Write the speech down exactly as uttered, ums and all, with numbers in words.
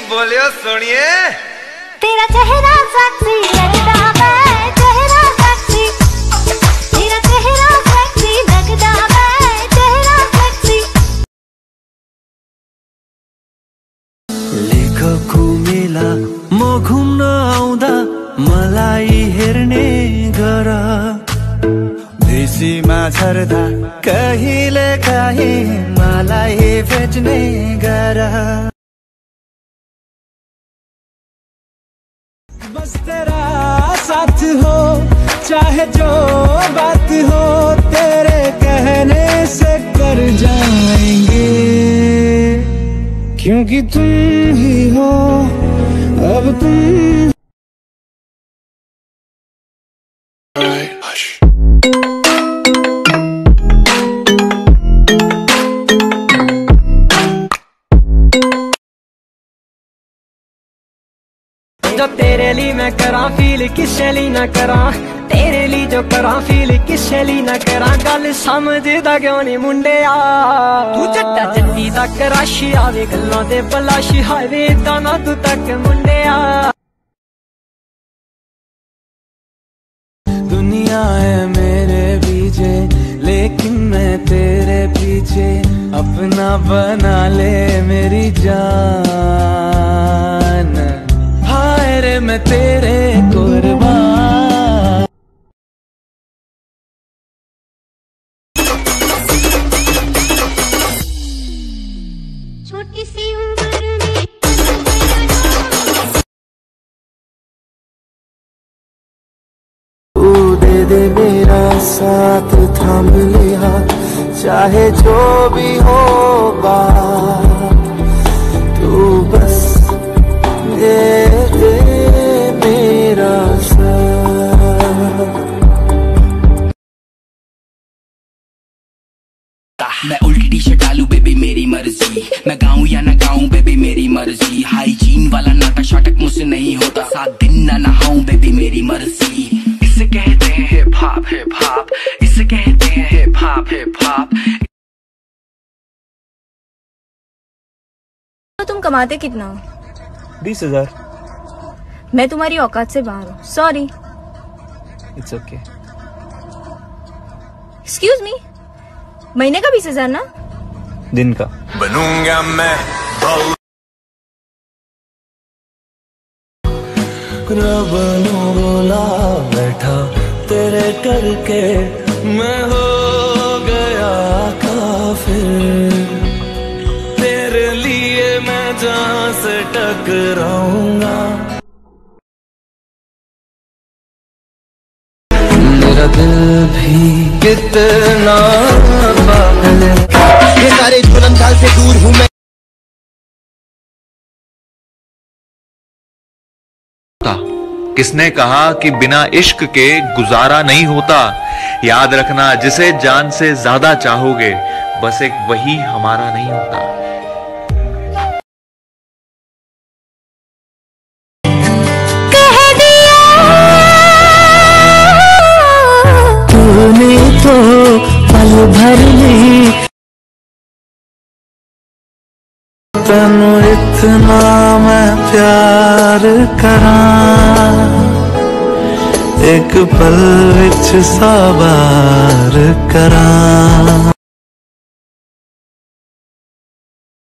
बोलियो सुनिए। तेरा चेहरा सेक्सी लगदा मैं, चेहरा सेक्सी, तेरा चेहरा सेक्सी लगदा मैं, चेहरा सेक्सी। लेखकको मेला म घुम्न आउँदा मलाई हेर्ने गर, बेसीमा झर्दा कहिले काहीँ मलाई भेट्ने गर। बस तेरा साथ हो चाहे जो बात हो, तेरे कहने से कर जाएंगे, क्योंकि तुम ही हो अब तुम। जो तेरे लिए मैं करा फील किसे लिए ना करा, तेरे लिए जो करा फील किसे लिए ना करा। गल समझदा क्यों नहीं मुंडिया, तू जट्टा जट्टी तक राशि आवे गल्लां दे बलाशी, हाईवे दाना तू तक मुंडिया। दुनिया है मेरे पीछे लेकिन मैं तेरे पीछे, अपना बना ले मेरी जान, हाय रे मैं तेरे कुर्बान। छोटी सी उम्र में तू दे दे मेरा साथ, थाम ले हाथ चाहे जो भी होगा, तू बस दे दे मेरा साथ। मैं उल्टी टी शर्ट डालू बेबी मेरी मर्जी, मैं गाऊं या ना गाऊं बेबी मेरी मर्जी, हाइजीन वाला नाटक शाटक मुझसे नहीं होता, सात दिन ना नहाऊं बेबी मेरी मर्जी। इसे कहते हैं हिप हॉप हिप हॉप, इसे कहते हैं हिप हॉप हिप हॉप। तो तुम कमाते कितना हो? बीस हजार। मैं तुम्हारी औकात से बाहर हूँ, sorry. It's okay. Excuse me, महीने का बीस हजार ना? दिन का। बनूंगा मैं रब नु बोला बैठा तेरे करके मैं हो गया काफिर, तेरे लिए मैं जहाँ से टकराऊंगा। मेरा दिल भी कितना पागल है, ये सारे जुल्म जाल से दूर हूँ मैं। किसने कहा कि बिना इश्क के गुजारा नहीं होता, याद रखना जिसे जान से ज्यादा चाहोगे बस एक वही हमारा नहीं होता। कह दिया तूने तो पल भर में तनु इतना मैं प्यार करा, एक पल विच सवार करा।